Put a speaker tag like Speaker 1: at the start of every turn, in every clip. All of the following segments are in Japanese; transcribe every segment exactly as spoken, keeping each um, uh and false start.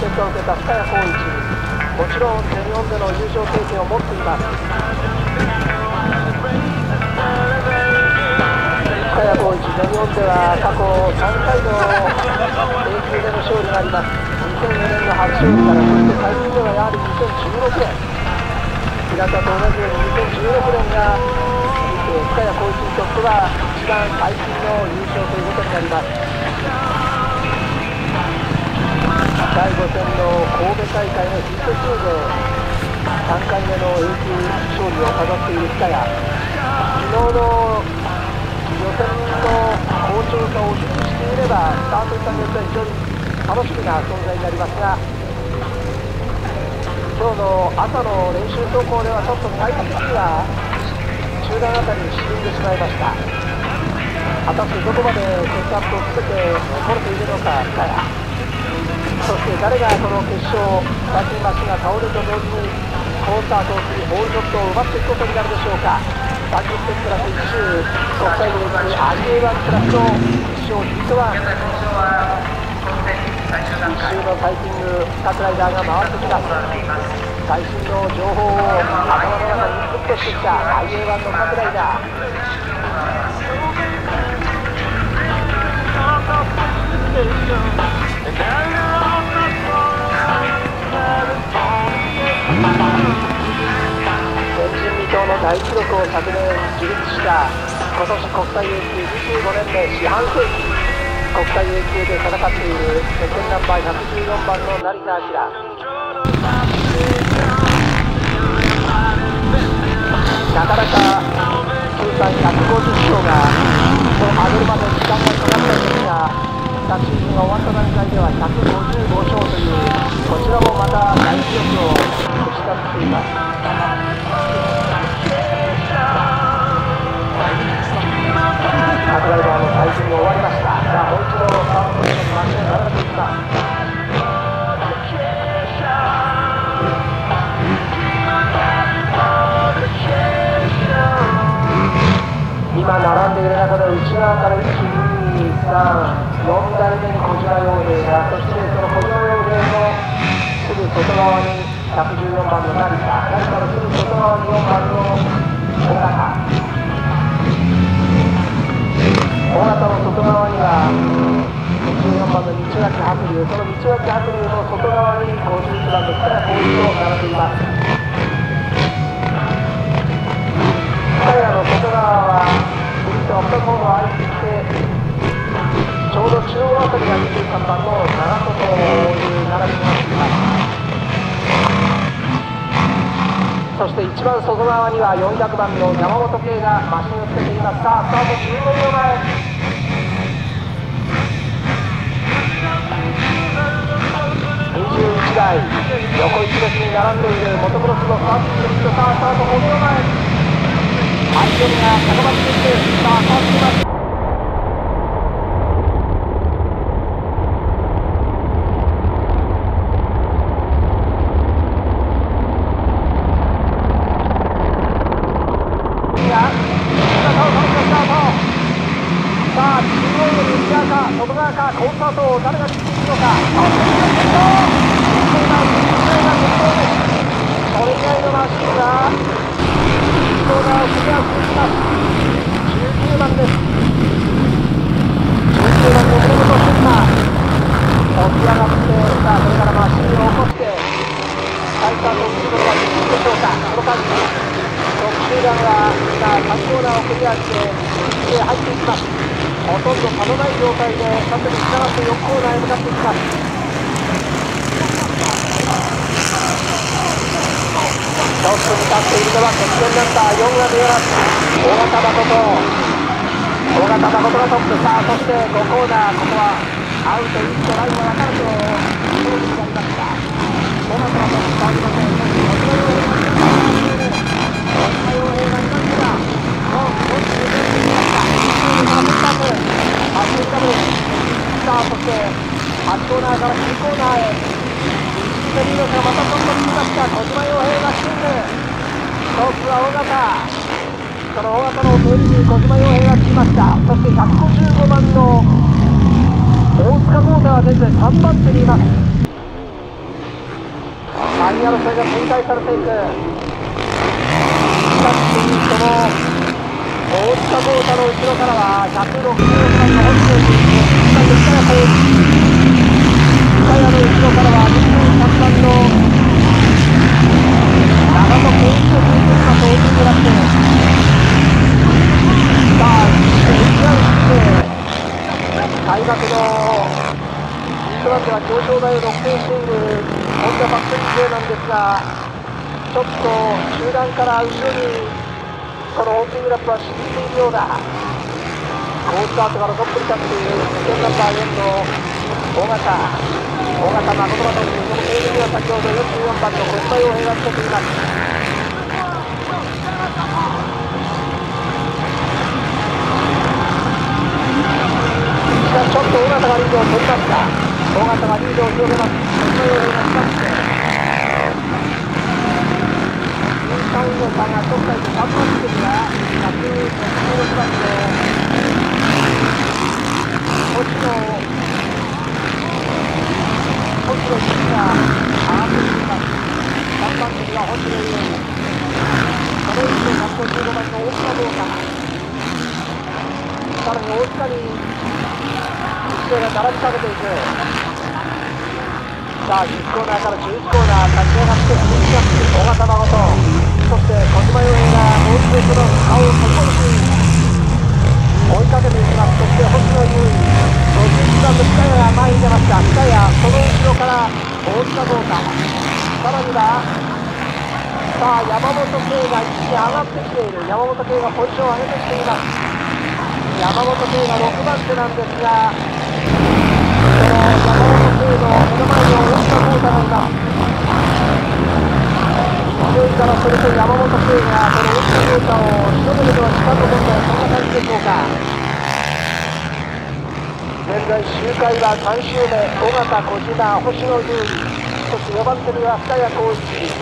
Speaker 1: 結果を受けた深谷光一、もちろん全日本での優勝経験を持っています。深谷光一、全日本では過去さんかいの A 級での勝利があります。にせんよねんの初勝利から、そして最近ではやはりにせんじゅうろくねん、平田と同じようににせんじゅうろくねんが深谷光一にとっては一番最近の優勝ということになります。だいご戦の神戸大会のヒット数でさんかいめの A 級勝利を飾っている深谷、昨日の予選の好調さを維持していればスタートしたによっては非常に楽しみな存在になりますが、今日の朝の練習走行ではちょっとタイム的には中段あたりに沈んでしまいました。果たしてどこまでセットアップをつけて取れているのか深谷、そして誰がこの決勝最近マシンが倒れると同時に好スタートをするホールドットを奪っていくことになるでしょうか。さんじゅっセンチプラスいち周国際レース アイエーワン クラスの決勝ヒットワン、いち周のタイピング各ライダーが回ってきます。最新の情報を頭の中にインプットしてきた アイエーワン の各ライダー、前人未到の大記録を昨年樹立した今年国際 A 級にじゅうごねんめ四半世紀、国際 A 級で戦っている世間ナンバーひゃくじゅうよんばんの成田晃、なかなか通算ひゃくごじゅっ勝が上げるまで時間がかかったんですが、昨シーズンが終わった段階ではひゃくごじゅうご勝という、こちらもまた大記録を打ち立てています。各ライダーの対戦が終わりました。さあもう一度スタートポジションにマシンを並べていきます。今並んでいる中で内側からいち、に、さん、よんだいめに小島陽平が、そしてその小島陽平のすぐ外側にひゃくじゅうよんばんの成田、成田のすぐ外側によんばんの尾形、尾形の外側にはじゅうよんばんの道脇白龍、その道脇白龍の外側にごじゅういちばんの深谷光一を並べています。深谷の外側はグリッドアップコードを空いていて、ちょうど中央あたりがにじゅうさんばんの長外という並びになっています。そして一番外側にはよんひゃくばんの山本圭がマシンをつけています。さあスタートじゅうごびょうまえ、にじゅういちだい横一列に並んでいるモトクロスのスターティングリッド、さあスタートごびょうまえ、相手が高まっていってさあ変わっています。外側かコースアウトを誰が切っていくのか、それ以外のマシンがコーナーをクリアしていきます。じゅうきゅうばんです。じゅうきゅうばんの森本俊太、起き上がって、さあそれからマシンを起こして再スタートをすることができるでしょうか。その間に特集団はさあさんコーナーをクリアして一へ入っていきます。ほとんど差のない状態で縦に繋がってよんコーナーへ向かっていきます。ちょっと向かっているのは決戦ナンバーよんが見えます。大型誠、大型誠がトップ。さあそしてごコーナー、ここはアウトインとラインが分かると勝利になりました。大型誠変わりません。小島陽平がいますが、もうよんじゅうメートルになったはちじゅうダブル、さあそしてはちコーナーからきゅうコーナーへ一緒にリードがまたちょっとつきました。小島陽平がスイング、トップは尾形、その尾形のテールに小島陽平がつきました。そしてひゃくごじゅうごばんの大塚豪太は現在さんばん手にいます。 位争いが展開されていく。しかしその大塚豪太の後ろからはひゃくろくじゅうろくばんの星野に深谷深谷の後ろからはにじゅうさんばんの長野健一をついてきます。大きくなってさあエスアールシーで開幕のイントランでは表彰台を独占しているホンダファクトリー勢なんですが、ちょっと集団から後ろにこのオープニングラップは沈んでいるようだ。好スタートからトップに立っているセンナンバーよんの尾形尾形誠正に、その経由には先ほどよんじゅうよんばんの小島洋平がつけています。しかしちょっと尾形がリードを取りました。尾形がリードを広げます。小島洋平が近づいてさんいの差がちょっとでさんばん手にはひゃくろくじゅうろくばんの星野星野優が上がってきています。さんばん手には星野優、その後ろひゃくごじゅうごばんの大塚豪太、さらに大塚に後ろが並びかけていく。さあじゅうコーナーからじゅういちコーナー立ち上がって進みます。尾形誠、そして小島洋平がもう一度その顔を取り戻し追いかけていきます。そして星野優衣、ごじゅういちばんの深谷が前に出ました。深谷、その後ろから大塚豪太、さらにはさあ山本圭が一気に上がってきている。山本圭がポジションを上げてきています。山本圭がろくばん手なんですが、その山本圭の目の前に大塚豪太がいます。勢いからすると山本圭がこの大塚豪太を仕留めるのは時間の問題、そんな感じでしょうか。現在周回はさん周目、尾形、小島、星野優衣、そしてよばん手には深谷浩一。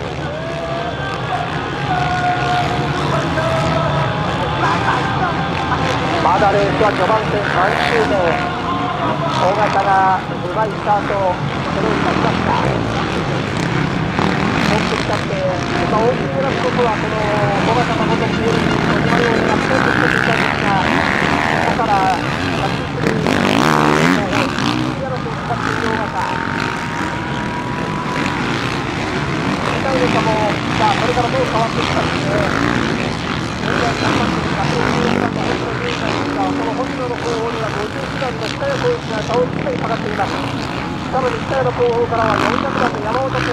Speaker 1: まだレースは序盤戦さん周目、尾形がうまいスタートをそれを出しました。トップに立って、今大きくなることはこの尾形誠のボールに小島洋平が強くしていたんですが、ここから着地するやろと使っている尾形。見たいのかも、さあこれからどう変わっていくかですね。現在さんばん手にひゃくろくじゅうろくばんの星野優衣ですが、その星野の後方にはごじゅういちばんの深谷浩一が差をつけて下がっています。さらに深谷の後方からはよんひゃくばんの山本圭、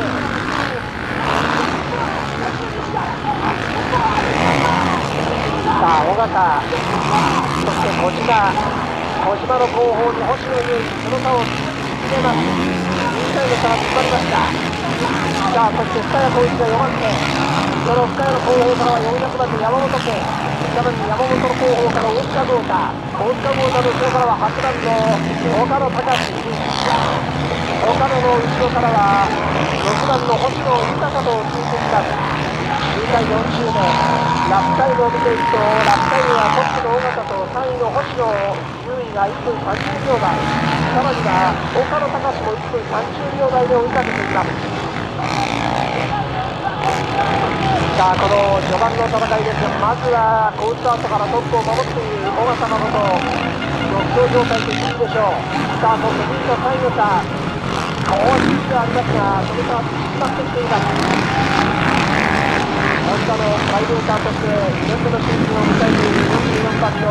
Speaker 1: さあ尾形、そして小島、小島の後方に星野優衣、その差を詰めます。にかいの差が詰まりました。さあそして深谷浩一がよばん手、その深谷の後方からはよんひゃくばんの山本圭、さらに山本の後方から大塚豪太、大塚豪太の後ろからははちばんの岡野隆、岡野の後ろからはろくばんの星野豊と続いていきます。周回よん周目、ラップタイムを見ていくと、ラップタイムはトップの尾形とさんいの星野優衣がいっぷんさんじゅうびょうだい、さらには岡野隆もいっぷんさんじゅうびょうだいで追いかけています。さあこの序盤の戦いですが、まずは好スタートからトップを守っている尾形誠、独走状態と言っていいでしょう。さあそしてにいとさんいの差、もう少しではありますが、それから縮まってきています。ホンダのサイドカーとしてにねんめのシーズンを迎えているよんじゅうよんばんの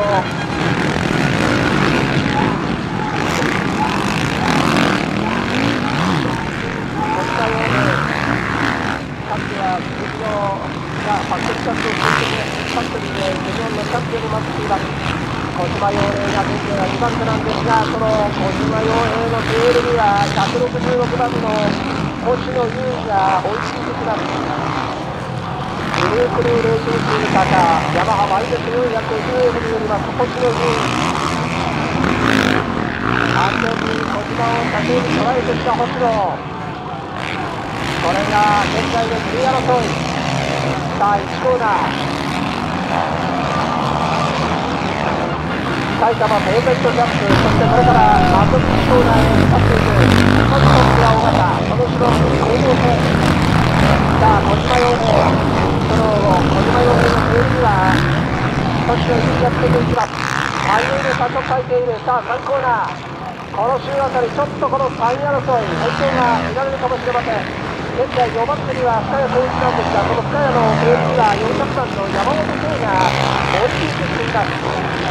Speaker 1: 小島洋平、かつては鈴木のがファクトリーカップを続けてファクトリーで日本のチャンピオンに待っています。小島洋平が現在はにばん手なんですが、その小島洋平のテールにはひゃくろくじゅうろくばんの星野優衣が追いついてきます。グループリーレーシングチームカーヤマハワイデス よんひゃくごじゅうエフ によります星野優衣、安全に小島を先に捉えてきた星野、これが現在のじゅうい争い。さあいちコーナー、埼玉ペーペントジャンプ、そしてこれからマスコーナーへ向かっていく。まずトップは尾形、その後ろに高校生、 さあさんコーナー、この週あたりちょっとこのさんい争い対象が見られるかもしれません。現在よんばん手には深谷浩一なんですが、この深谷のテールにはよんひゃくばんの山本圭が追いついてきています。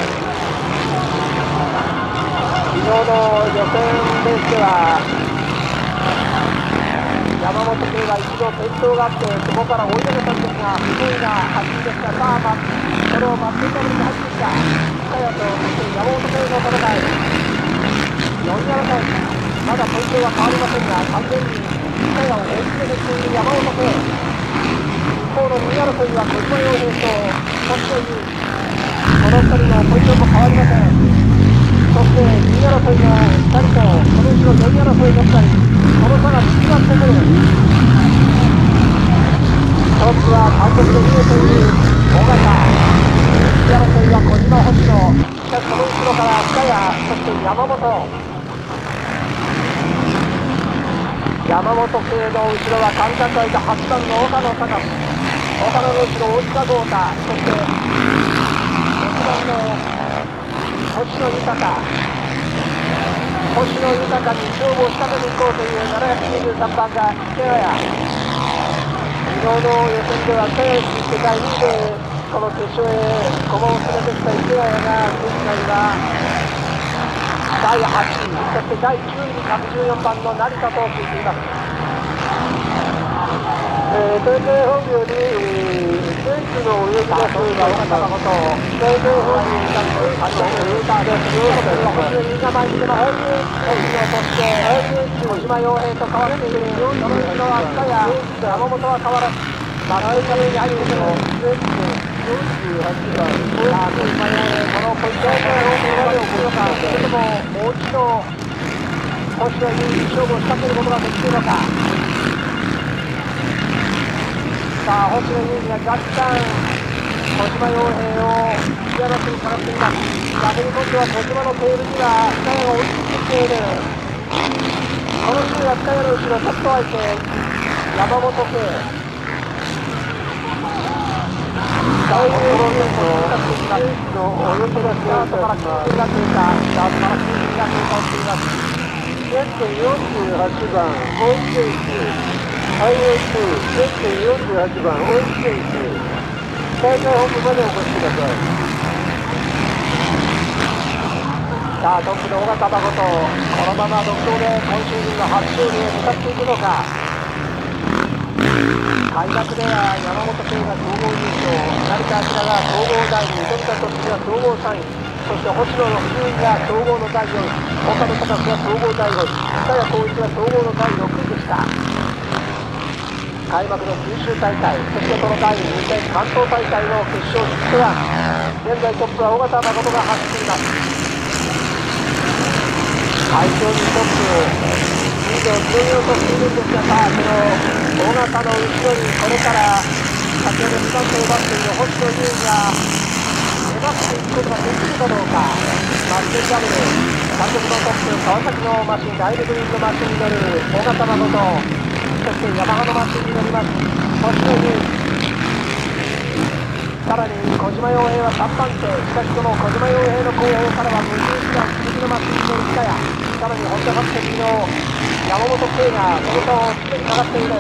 Speaker 1: 昨日の予選レースでは山本圭は一度転倒があって、そこから追い上げたんですが、不本意な走りですが、さあ、ま、そのマッケンタブルに入ってきた深谷とそして山本圭の戦い、よんい争い、まだポイントは変わりませんが、完全に深谷を追い詰めてきている山本圭。一方のにい争いは小島陽平と星野優、このふたりのポイントも変わりません。そしてにい争いのふたりと、その後ろよんい争いのふたり、この差が縮まってくる。トップは単独で逃げている尾形、いちい争いは小島星野、しかしその後ろから深谷、そして山本、山本圭の後ろは間隔空いたはちばんの岡野隆、岡野の後ろ大塚豪太、そしてろくばんの星野豊、星野豊に勝負を仕掛けていこうというななひゃくにじゅうさんばんが池谷。昨日の予選では世界にいでこの決勝へ駒を進めてきた池谷が現在はだいはちい、そしてだいきゅういにひゃくじゅうよんばんの成田とついています。
Speaker 2: えー、大会本部より、えー、選手の上からというか、大会本部にいただく、ありがとうございます。
Speaker 1: 星野優が前に出ます。そして小島陽平と変わっている。その後ろは深谷、山本は変わらずマッケンタブルに入ってくる。
Speaker 2: よんじゅうはちばん、
Speaker 1: さあ小島陽平、このポイントを取るのか、それとももう一度星野優に勝負を仕掛けることができるのか。さあ星野優が若干小島陽平を引き離しにかかっています。逆に今度は小島のテールには深谷が追いついてきている。この週は深谷の後ろちょっと空いて山本圭、大栄の選手の泳ぎのスタートからきゅうじゅうが経過、スタートからきゅうじゅうが経過をしています。
Speaker 2: よんてんよんじゅうはちばん、大井選手、アイエーツー、よんてんよんじゅうはちばん、大井選手、大会本部までお越しください。
Speaker 1: さあトップの尾形誠、このまま独走で今シーズンの初勝利へ向かっていくのか。開幕では山本圭が総合優勝、成田明が総合だいにい、富田俊が総合さんい、そして星野の不位が総合のだいよんい、岡野隆が総合だいごい、深谷浩一が総合のだいろくいでした。開幕の九州大会、そしてこのだいに戦関東大会の決勝進出は現在トップは尾形誠が走っています。快調にトップリードを広げようとしているんですが、さあその尾形の後ろにこれから先ほどにばん手を奪っている星野優が粘っていくことができるかどうか。マッケンタブル単独のトップ川崎のマシン、ダイレグリーンのマシンに乗る尾形誠、そしてヤマハのマシンに乗ります星野優、さらに小島陽平はさんばん手、しかしこの小島陽平の後方からはごじゅういちばん鈴木のマシンに乗る深谷、さらにホンダファクトリーの山本圭がその差を常にかかっている。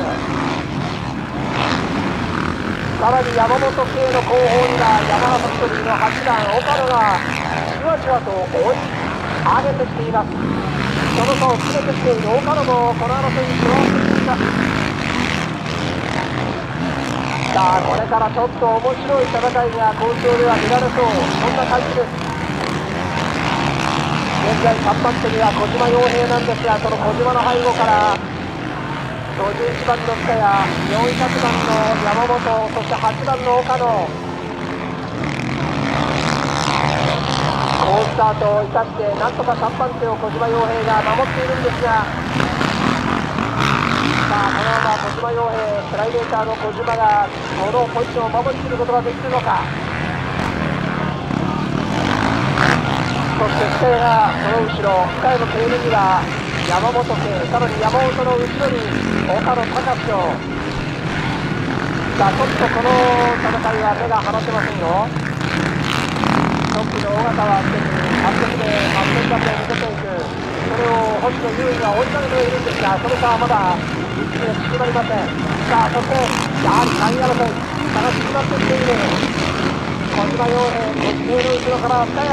Speaker 1: さらに山本圭の後方にはヤマハファクトリーのはちばん岡野がじわじわと追い上げてきています。その差を詰めてきている岡野もこの争いに加わっています。さあこれからちょっと面白い戦いが好調では見られそう、そんな感じです。現在さんばん手には小島陽平なんですが、その小島の背後からごじゅういちばんの深谷、よんひゃくばんの山本、そしてはちばんの岡野、好スタートを生かしてなんとかさんばん手を小島陽平が守っているんですが、さあこのまま小島陽平、プライベーターの小島がこのポジションを守りきることができるのか。そして深谷がその後ろ、深谷のテールには山本圭、さらに山本の後ろに岡野隆を。さあちょっとこの戦いは目が離せませんよ。 トップの尾形はすでにはっぴゃくではっぴゃくだけ抜けていく。それを星野優衣が追いかけているんですが、その差はまだ一気に縮まりません。さあそしてやはりさんい争い差が縮まってきている。小島陽平、小島の後ろから深谷、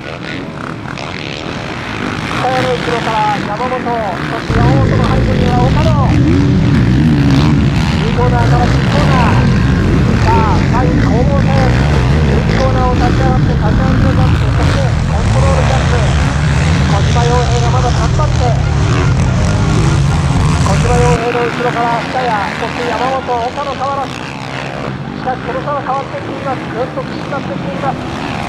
Speaker 1: 深谷の後ろから山本、そして山本の背後には岡野。にコーナーからじゅうコーナー、さあ最後攻防戦、じゅうコーナーを立ち上がって立ち上がりのジャンプ、そしてコントロールジャンプ、小島陽平がまだ頑張って、小島陽平の後ろから深谷、そして山本、岡野変わらず。しかしその差は変わってきています。ぐっと縮まってきています。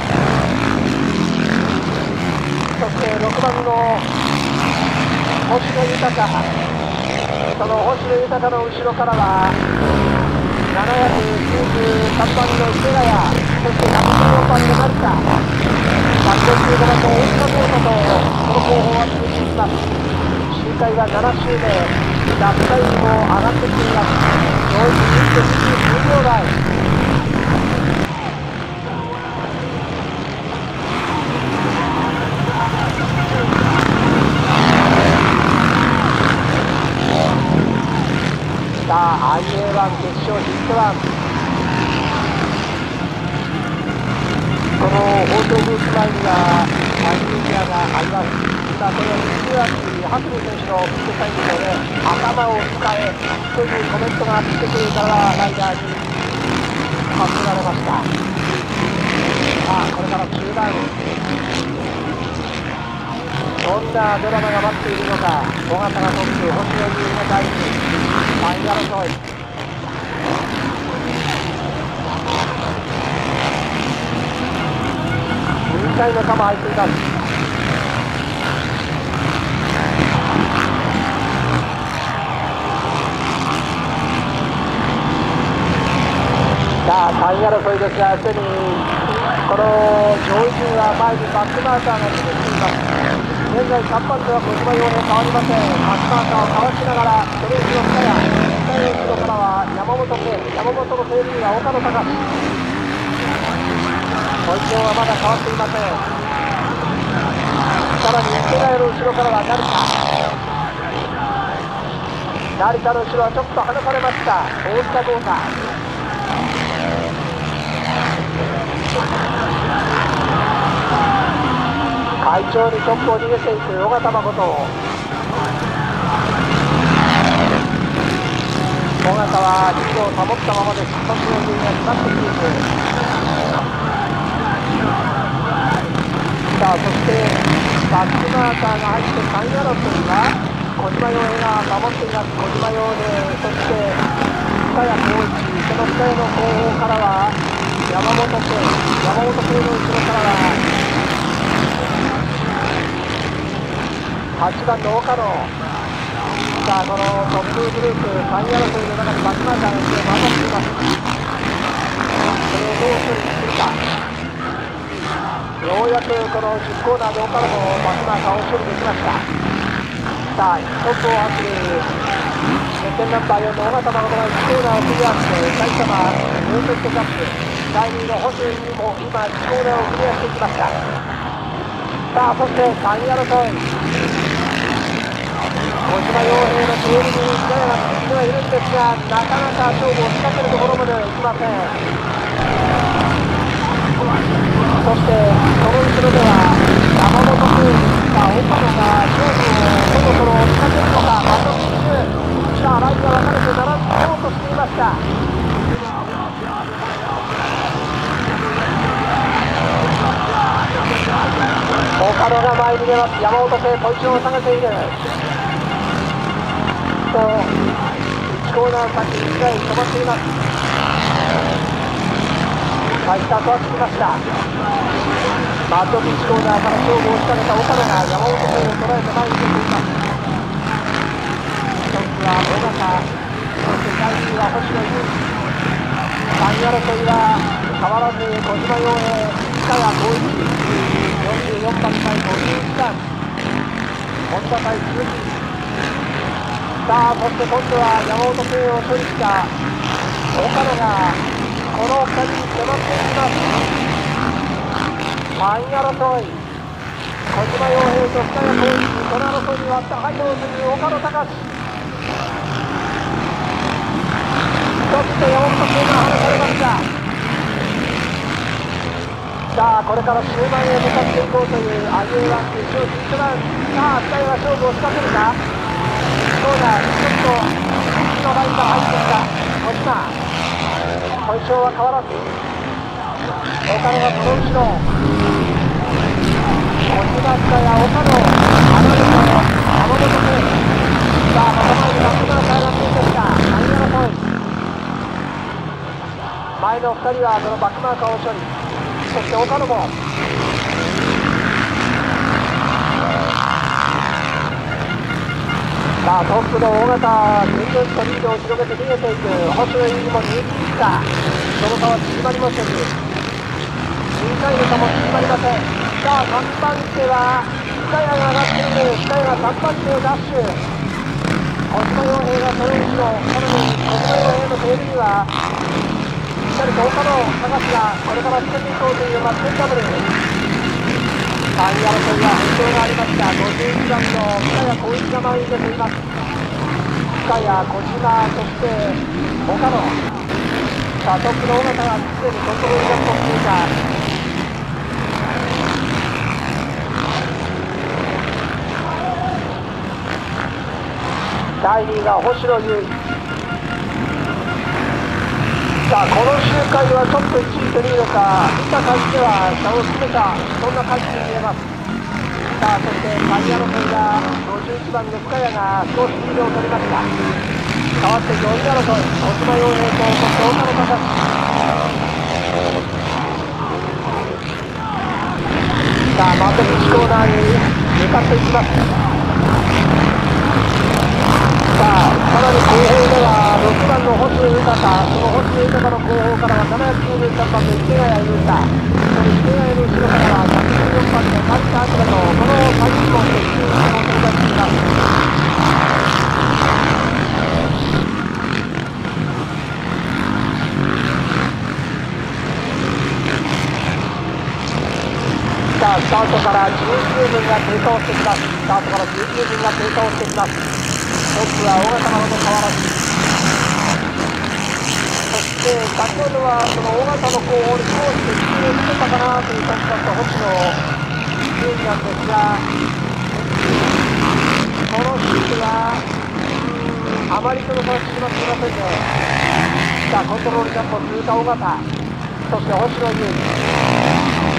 Speaker 1: そしてろくばんの星野豊、その星野豊の後ろからはななひゃくきゅうじゅうさんばんの池谷、そしてひゃくじゅうよんばんの成田、ひゃくろくじゅうごばんの大島豪太とその後方は続いていきます。周回はなな周目、落下にも上がってきています。上位にじゅうきゅうびょう台。さあ アイエーワン 決勝ヒットワン、この放送ブース前にはアイエリアがあります。さあこれは西脇白龍選手のピットサインなので頭を使えというコメントが出てくるからライダーに発せられました。さあこれから中段、どんなドラマが待っているのか。尾形がトップ、星野優が第二、さんい争い。にかいの差も空いています。さあさんい争いですが、すでにこの上位陣は前にバックマーカーが出てきています。現在さんばんでは小島陽平変わりません。バックマーカーをかわしながらそれ後ろ深谷、深谷後ろからは山本圭、山本の整備は岡野隆、ポジションはまだ変わっていません。さらに池谷の後ろからは成田、成田の後ろはちょっと離されました大塚豪太。快調にトップを逃げていく尾形誠。尾形はリードを保ったままです。星野優が詰まってきていく。さあそしてバックマーカーが入ってさんい争いは小島陽平が守っています。小島陽平、そして深谷光一、その深谷の後方からは山本圭、山本圭の後ろからははちばんの岡野。さあこのトップグループさんい争いの中にバックマーカーが一度混ざっています。それをどう処理するか。ようやくこのじゅうコーナーで岡野のバックマーカーを処理できました。さあトップを走る熱戦ナンバーよんの尾形誠がいちコーナーをクリアして埼玉ノーセットカップだいにいの星野にも今いちコーナーをクリアしていきました。さあそしてさんい争い、小島陽平のテールに力がついてはいるんですが、なかなか勝負を仕掛けるところまではいきません。そしてその後ろでは山本君、さあ岡野が勝負をそろそろ仕掛けるのか、バトンキック、さあラインが分かれて並ぼうとしていました。岡野が前に出ます。山本圭ポジションを下げている。といちコーナー先いちだい止まっています。はい、スタートはつきました。マッドピッチコーナーから勝負を仕掛けた岡野が山本圭を捉えて前に出ています。トップは尾形、そしてだいにいは星野優衣。さんい争いは変わらず小島陽平、深谷光一、よんじゅうよんばん対ごじゅういちばん、本田対鈴木。さあそして今度は山本圭を処理した岡野がこのふたりに迫っていきます。 さんい争い、小島陽平と深谷浩一、この争いに割ったハイドーズに岡野隆、そして山本君が離されました。さあこれから終盤へ向かっていこうというアイエーワン決勝進出ラン。さあ深谷が勝負を仕掛けるか。そうだ、ちょっと右のラインが入ってきた小島、ポジションは変わらず岡野がその後ろ、小島深谷岡野離れた山本君、さあまた前にバックマーカーがついてきたさんい争い、前のふたりはそのバックマーカーを処理、そして岡野もさあトップの大型ぐんぐんとリードを広げて逃げていく星野優にも逃げ切った。その差は縮まりません。にかいの差も縮まりません。さあさんばん手は深谷が上がっている。深谷がさんばん手をダッシュ、小島陽平がその後ろ、さらに小島陽平のテールにはしっかりと岡野隆がこれから進めていこうというマッチンダブル。さんい争いは変動がありました。ごじゅういちばんの深谷浩一が前に出ています。深谷、小島、そして岡野、さあトップの尾形がすでにコントロールが取っていた。だいにいが星野優衣。さあこの周回はちょっといちいとリードか、見た感じでは差を詰めた、そんな感じに見えます。さあそしてさんい争いがごじゅういちばんの深谷が少しリードを取りました。変わってよんい争い、小島陽平とそして岡野隆、さあマーケットコーナーに向かっていきます。さあさらに後方ではろくばんの星野豊、その星野豊の後方からはななひゃくきゅうじゅうさんばんの池谷優太、その池谷の後ろからはひゃくじゅうよんばんの成田明と、このさんにんも決勝に取り出しています。さあスタートからじゅうきゅうふんが経過をしてきます。スタートからじゅうきゅうふんが経過をしてきます。トップは尾形なのと変わらず、そして先ほどはその尾形の後方に少し接近をしてたかなという感じだった星野優衣なんですが、このシーンはあまりその差は縮まっていませんね。さあコントロールジャンプを通過尾形、そして星野優衣、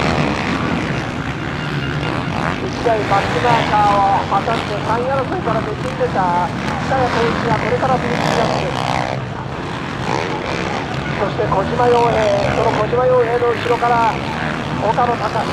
Speaker 1: いちだいバックマーカーを挟んでさんい争いから抜きんでた深谷浩一がこれからフィニッシュジャンプ、そして小島陽平、その小島陽平の後ろから岡野隆、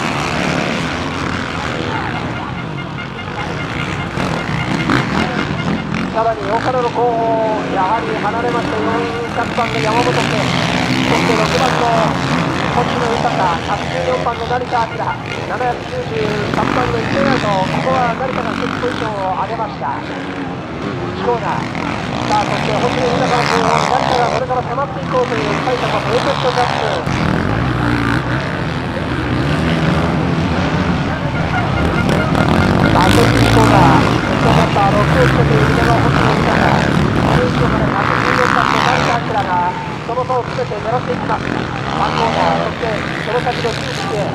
Speaker 1: さらに岡野の後方、やはり離れましてよんひゃくばんの山本家、そしてろくばんの星野豊、ひゃくじゅうよんばんの成田明、ななひゃくきゅうじゅうさんばんの池谷と、ここは成田がセットポジションを上げました。いちコーナー、さあそして星野豊の後方に成田がこれから迫っていこうという埼玉プロジェクトジャップ。さあそしていちコーナー、セットバッターろくをつけているのが星野豊、じゅういちこからひゃくじゅうよんばんの成田明がその差を全て狙っていきます。さんコーナー、そしてその先のじゅういちへ、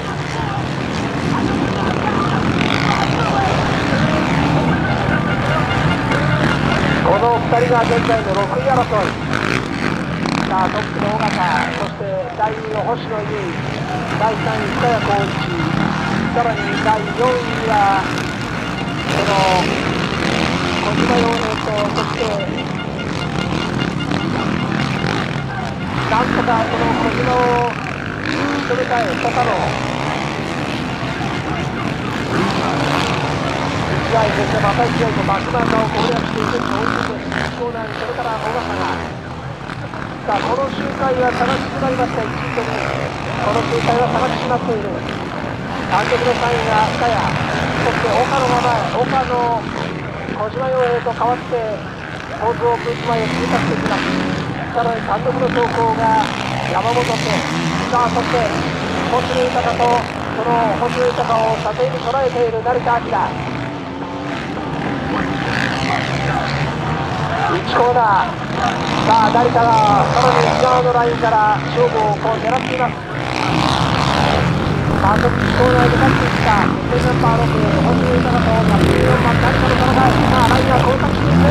Speaker 1: このふたりが現在のろくい争い。さあトップの尾形、そしてだいにいの星野優衣、だいさんい深谷浩一、さらにだいよんいはこの小島陽平と、そしてなんとかその小島を仕留めたい岡野、いちだいそしてまたいちだいとバックマーカーを攻略していくと追いついていちコーナーに、それから尾形が、さあこの周回は差が縮まりました。いちいとにい、この周回は差が縮まっている。単独のさんいが深谷、そして岡野が前、岡野、小島陽平と変わって交通オープン前を通過していきます。さらに単独の走行が山本家、さあそして星野豊とその星野豊を射程に捉えている成田晃。いちコーナー、さあ成田がさらに内側のラインから勝負をこう狙っています。さあ、いちコーナーで勝っていった決定ナンバーろく、星野豊とひゃくじゅうよんばん成田の戦い。さあラインが交錯していく。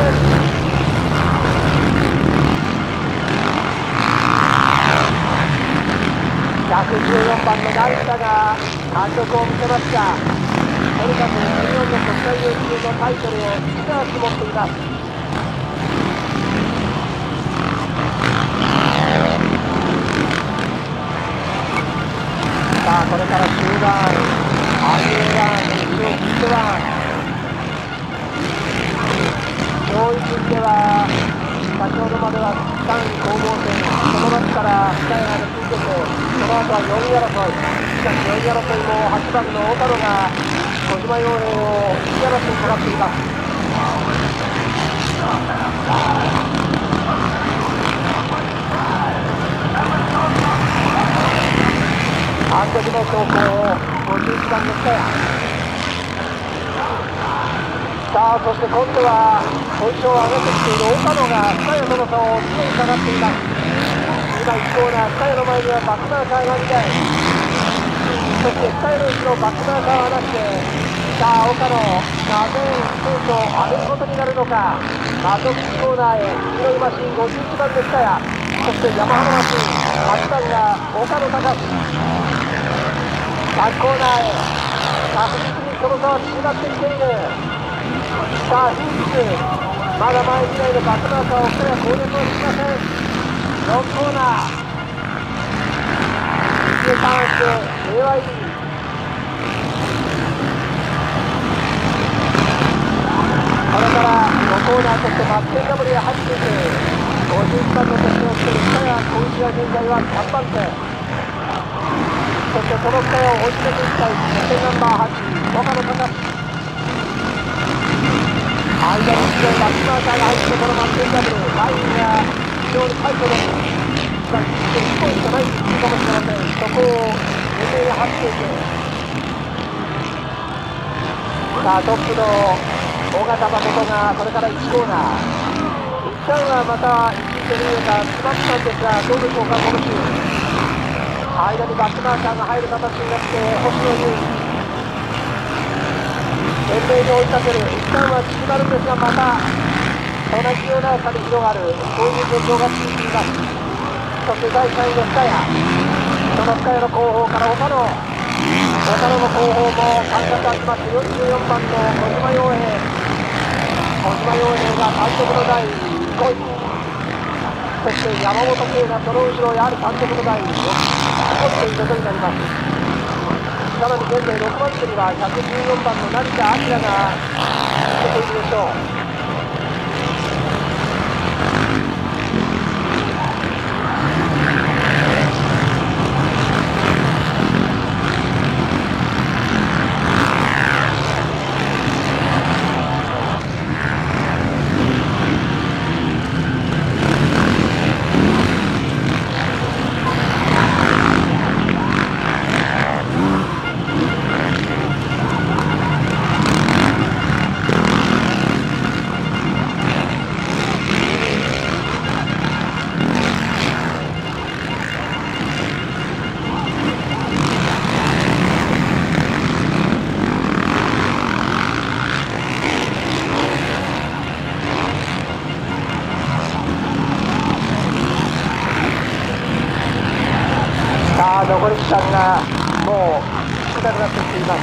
Speaker 1: ひゃくじゅうよんばんの成田が貫禄を見せました。とにかくじゅうよんの国際要求のタイトルを一つ持っています。さあこれから終盤、アイエーワン、一応ヒットワン、上位陣では先ほどまではさんい攻防戦、その中からふたりが抜き受けて、その後はよんい争い、しかしよんい争いもはちばんの岡野が小島陽平を引き離しにかかっています。単独の走行をごじゅういちばんの北谷。さあそして今度はポジションを上げてきている岡野が北谷との差を常に下がっています。今いちコーナー、北谷の前にはバックマーカーがにだい、そして北谷の後ろバックマーカーはなしで、さあ岡野なぜペースを上げることになるのか。まずいちコーナーへ白いマシンごじゅういちばんの北谷、そして山原マシンはちばんが岡野隆。さんコーナーへ確実にその差は縮まってきている。さあヒンスまだ前にないのバックマーカーをふたり攻略をしません。よんコーナーにターンして エーワイディー、 これからごコーナーとしてバッテンダブルへ入っていくごじゅういちばんの年をしている北谷浩一は現在はさんばん手。そしてその北谷を追い詰めていきたい決定ナンバーはち、岡野隆。間に一度バックマーカーが入ってこのバッテンダブルラインが非常にタイトです。しかしいっぽんしかないというかもしれません。そこを懸命に張っていく。さあトップの尾形誠がこれからいちコーナー、一旦はまたいちいとにいが詰まったんですが、どうでしょうか。この週間にバックマーカーが入る形になって星野優懸命に追いかける。一旦は縮まるんですが、また同じような差に広がる、そういう状況が続いています。そしてだいさんいの深谷、その深谷の後方から岡野、岡野の後方も間隔が集まってよんじゅうよんばんの小島陽平、小島陽平が単独のだいごい、そして山本圭がその後ろやはり単独のだいろくということになります。さらに現在ろくばん手にはひゃくじゅうよんばんの成田晃が出ているでしょう。残り時間がもう少なくなってきています。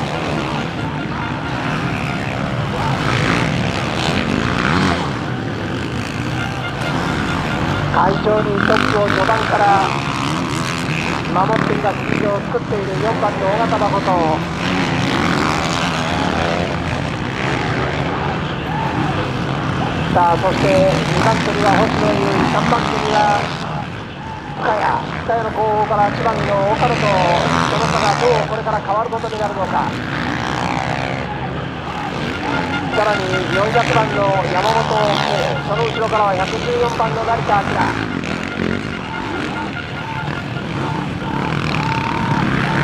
Speaker 1: 快調にトップを序盤から守っています。リードを作っているよんばんの尾形誠。さあそしてにばん手には星野優衣、さんばん手には深谷、深谷の後方からいちばんの岡野とその差がどうこれから変わることになるのか。さらによんひゃくばんの山本、その後ろからはひゃくじゅうよんばんの成田晃。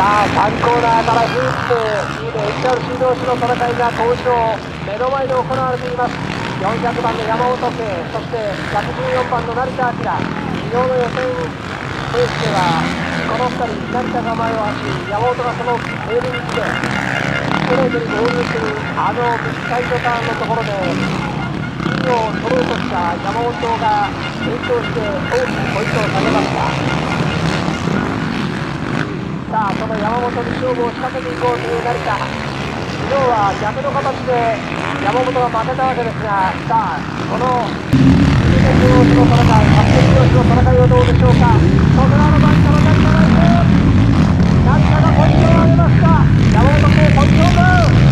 Speaker 1: さあさんコーナーからフープにいで エイチアールシー 同士の戦いが登場、目の前で行われています。よんひゃくばんの山本圭、そしてひゃくじゅうよんばんの成田明。昨日の予選レースではこのふたり、成田が前を走り、山本がそのテールに来てストレートに合流するあのミスサイドターンのところで金を取ろうとした山本が転倒して大きくポイントを下げました。さあその山本に勝負を仕掛けていこうという成田。昨日は逆の形で山本が負けたわけですが、さあこのにじゅうねん同士の戦い、はちねん同士の戦いはどうでしょうか。外側のバンカーの成田がいく、成田がポイントを上げました。山本圭ポイントを奪う。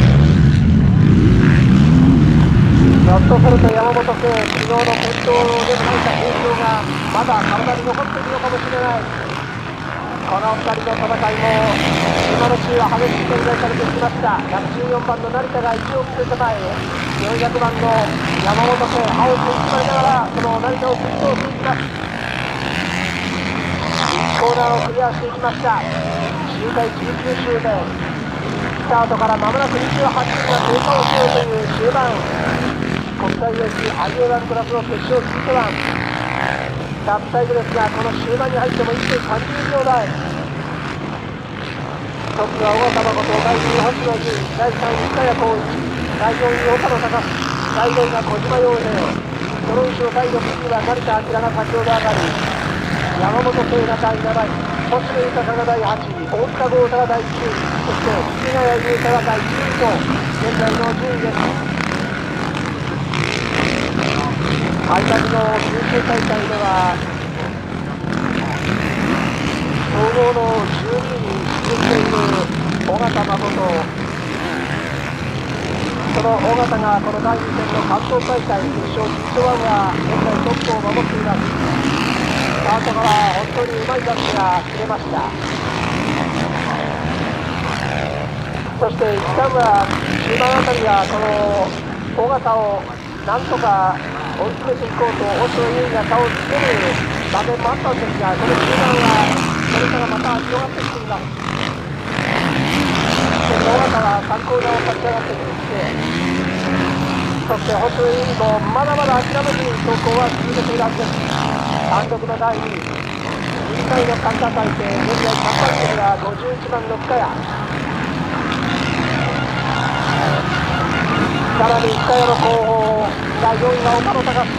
Speaker 1: ひょっとすると山本圭、昨日の転倒でもないか影響がまだ体に残っているのかもしれない。このふたりの戦いも今のうちは激しく展開されてきました。ひゃくじゅうよんばんの成田がいちおく手前、よんひゃくばんの山本圭、青く一枚ながらその成田を追走していきます。いちコーナーをクリアしていきました。周回じゅうきゅう周年、スタートから間もなくにじゅうはちふんが経過をしようという終盤、国際レースアイエーワンクラスの決勝スピードランラップタイムですが、この終盤に入ってもいっぷんさんじゅうびょう台。トップは小笠誠、だいにい星野優、だいさんい深谷光一、だいよんい岡野隆、だいごいが小島陽平、その後ろだいろくいには成田明が先ほど上がり、山本圭がだいなない、星野豊がだいはちい、大塚豪太がだいきゅうい、そして藤ヶ谷優太がだいじゅういと現在の順位です。開幕の九州大会では総合のじゅうにいに出場している尾形誠、その尾形がこのだいに戦の関東大会決勝ヒットワンは現在トップを守っています。スタートから本当にうまいジャッジが切れました。そして一旦は中盤あたりがこの尾形をなんとか追い詰めていこうと星野優が差をつける場面もあったんですが、この中盤はそれからまた広がってきています。そして尾形はさんコーナーを立ち上がってきて、そして星野優もまだまだ諦めずに走行は続けているはずです。単独のだいにい、にかいの神田大勢、現在さんばん手がごじゅういちばんの深谷、さらに深谷の後方だいよんいが岡野隆、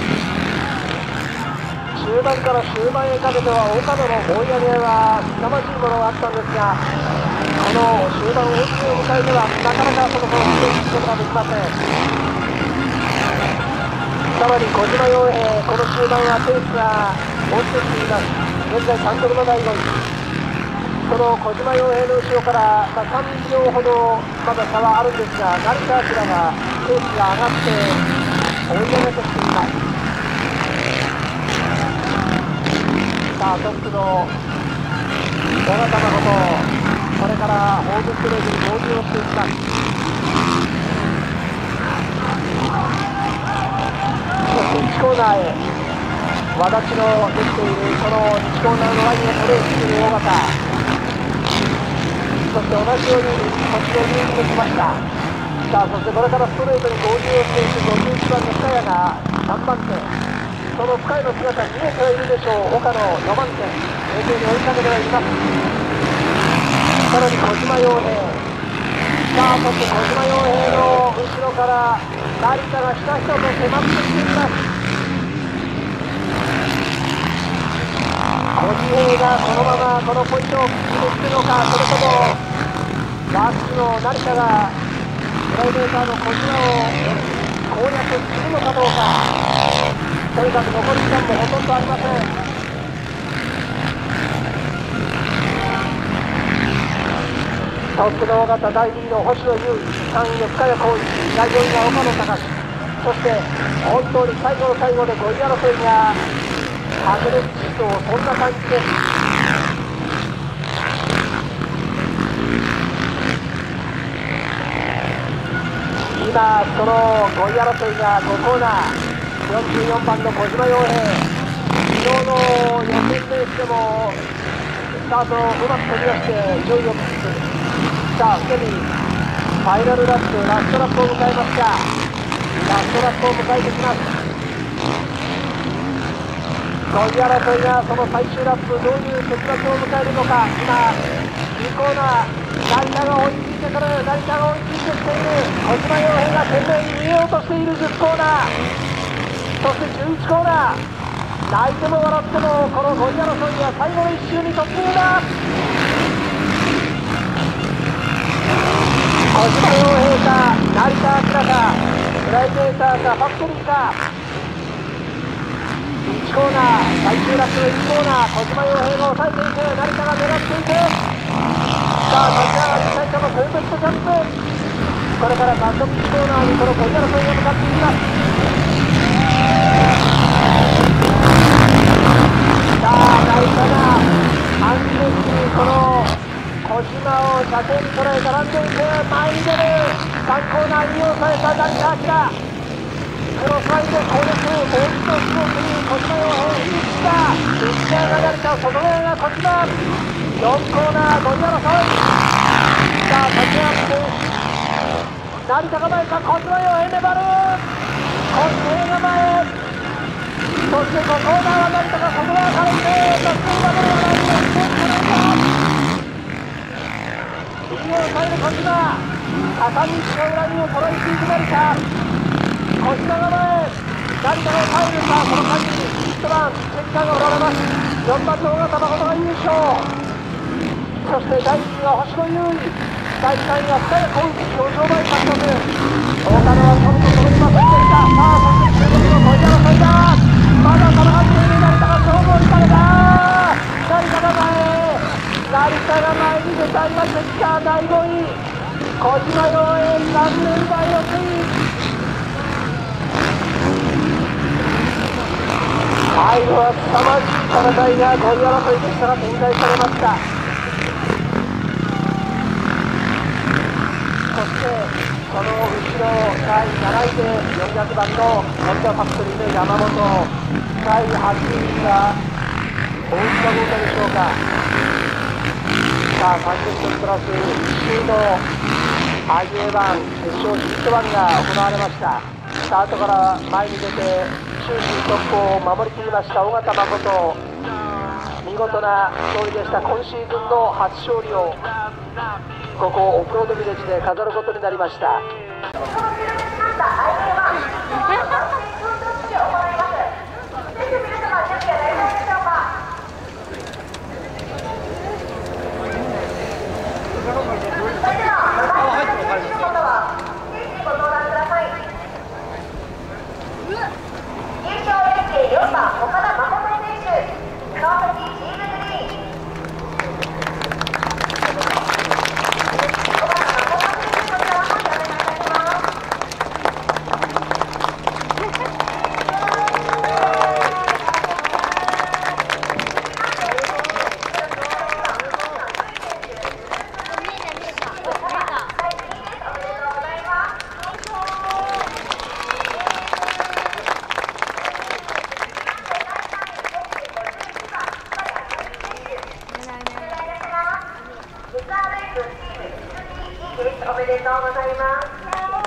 Speaker 1: 中盤から終盤へかけては岡野の追い上げは凄まじいものがあったんですが、この終盤エンジンを迎えてはなかなかその差をつけることができません。さらに小島陽平、この終盤はペースが落ちてきています。現在単独のだいごい、その小島陽平の後ろから、まあ、さんびょうほどまだ差はあるんですが、成田明がペースが上がって追い上げてきています。さあトップの尾形誠、これからホームストレートに合流をしていきます。そしていちコーナーへ輪立ちのできているこのいちコーナーのラインをトレースする尾形、そして同じように星野優にも来ました。さあそしてこれからストレートに合流をしていくごじゅういちばんの深谷がさんばん手、その深谷の姿見えてはいるでしょう。岡野よんばん手、平行に追いかけてはいます。さらに小島陽平、さあそして小島陽平の後ろから成田がひたひたと迫ってきています。小島平がこのままこのポイントを決めていくのか、それともバックの成田がプライベーターの小島を攻略するのかどうか。とにかく残り時間もほとんどありません。トップの尾形、だいにいの星野優、さんいの深谷光一、だいよんいが岡野隆、そして本当に最後の最後でごい争いが白熱しそう、そんな感じです。今そのごい争いがごコーナー、よんじゅうよんばんの小島陽平、昨日の予選レースでもタートをうまく取り出していよいよさあすでにファイナルラップラストラップを迎えました。ラストラップを迎えてきます。ごい争いがその最終ラップどういう結末を迎えるのか。今にコーナー成田が追いついてくる。成田が追いついてきている。小島洋平が懸命に逃げようとしているじゅうコーナー、そしてじゅういちコーナー。泣いても笑ってもこのごい争いは最後のいっ周に突入だ。小島洋平か成田明かプライベーターかファクトリーか。いちコーナー最終ラップいちコーナー、小島洋平が抑えていく。成田が狙っていく。さあ立ち上がり最初のフルベストジャンプ、これからバットピッチコーナーにこのごい争いが向かっていきます。さあ成田が安全にこの小島を車線に捉え絡んでいく。前に出るさんコーナーに抑えた成田明、クロスラインで攻略、もう一度スロークに小島洋平に打った内側が成田、外側が小島。よんコーナーごい争い。さあ立ち上がって成田が前か小島洋平粘る。小島が前、そしてごコーナーは成田が外側からいてバックにダブルをラインをしていく。右を抑える小島、片道の裏にを捉えていく成田。小島が前、成田が抑えるか。この間にいちばんチェッカーがおられます。よんばんの尾形誠が優勝。そしてだいにいは星野優衣、だいさんいは深谷浩一表彰台獲得。大田野は飛ぶと飛びませんでした。さあそして中国のごい争いだ。まだ戦っている成田が勝負をしたのだ。成田が前、成田が前に出た。今チェッカーだいごい、小島洋平残念だいろくい。最後は凄まじい戦いがごい争いでしたが展開されました。そしてその後ろだいなないでよんひゃくばんのホンダファクトリーの山本、だいはちいが大内田豪太でしょうか。さあさんじゅっぷんプラスいち周の アイエー 版決勝ヒット版が行われました。スタートから前に出て終始トップを守りきりました尾形誠、見事な勝利でした。今シーズンの初勝利をここオフロードビレッジで飾ることになりました。
Speaker 3: おめでとうございます。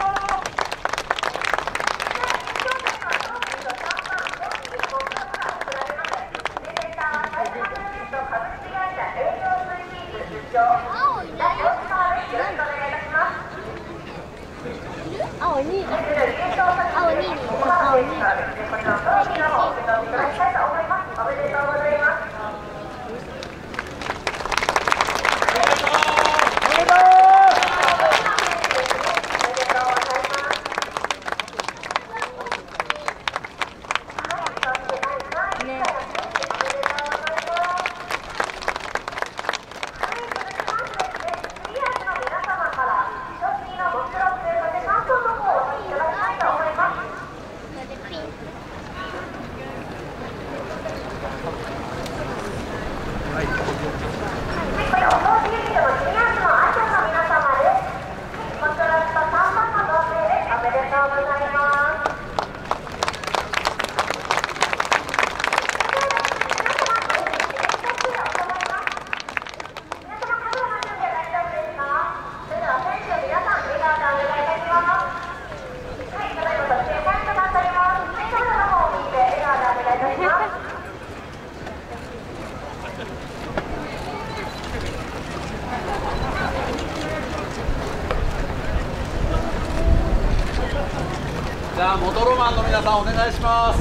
Speaker 3: 青に、青に、青に、青に。
Speaker 4: じゃあモトロマンの皆さんお願いします。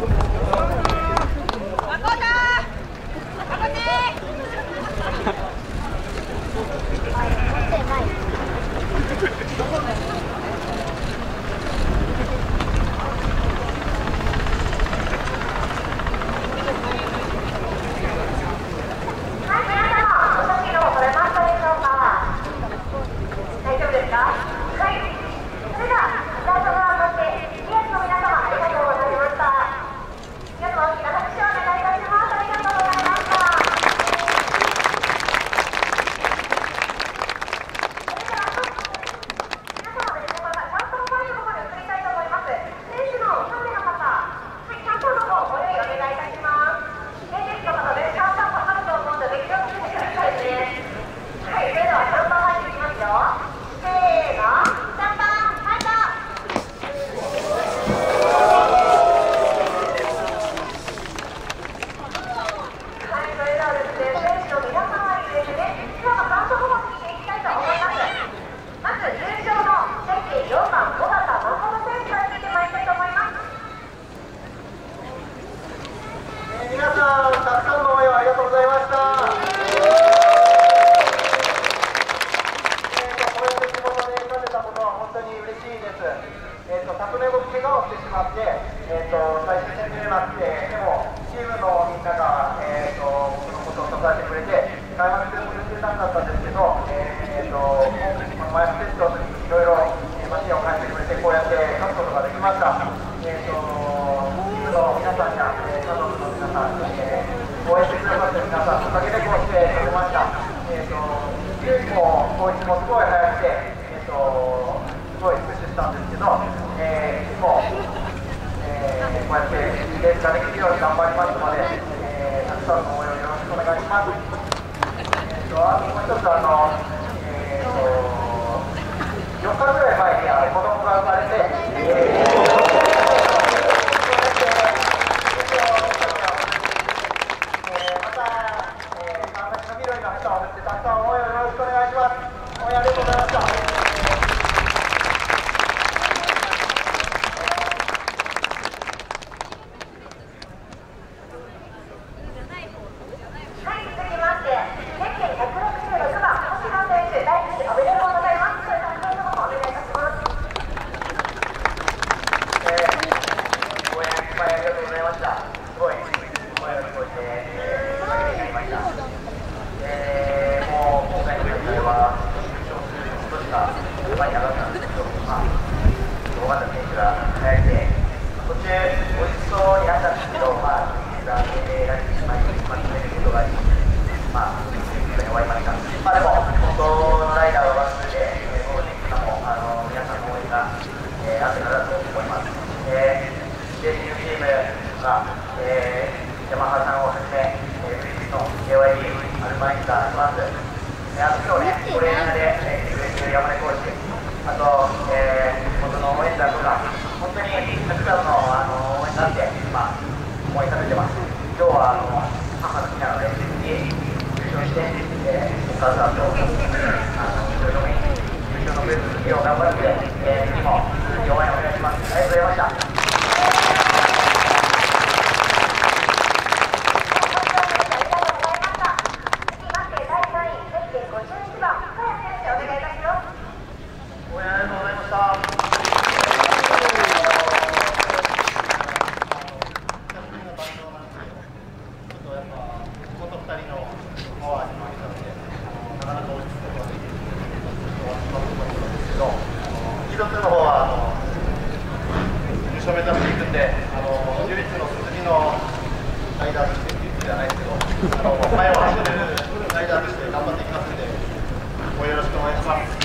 Speaker 2: 昨年僕怪我をしてしまって、えー、と最終戦出れなくて、でもチームのみんなが、えー、と僕のことを支えてくれて、開幕戦も優秀なんだったんですけど、えー、と前のテストの時にいろいろマシンを変えてくれて、こうやって勝つことができました。えー、とチームの皆さんや、えー、家族の皆さん、えー、応援してくださってる皆さんのおかげでこうして勝てました。えー、と順位も統一もすごい速くて、えー、とすごいプッシュしたんですけど、えー、もう、えー、こうやっていいレースができるように頑張りますので、えー、たくさんの応援をよろしくお願いします。えー、とあともう一つあの、えー、とよっかぐらい前にあの子供が生まれて、えーまた、えー、川崎の緑の旗を振ってたくさん応援をよろしくお願いします。応援ありがとうございました。ヤマハさんをはじめ、ブリヂストン、ケーワイビー、アルバインがいます。あと今日ね、トレーナーで来てくれている山根コーチ、あと、えー、元の応援団とか、本当にたくさんの、あの応援があって、まあ、思い立ててます。今日はあの母の日なので、ぜひ優勝して、えー、お母さんと、あの、一緒に優勝のプレゼントを頑張って、えー、次も応援お願いします。ありがとうございました。一つの方はあの優勝目指していくんで、あの唯一の次のライダーとしてじゃないですけど、あの前を走るライダーとして頑張っていきますんで、ごよろしくお願いします。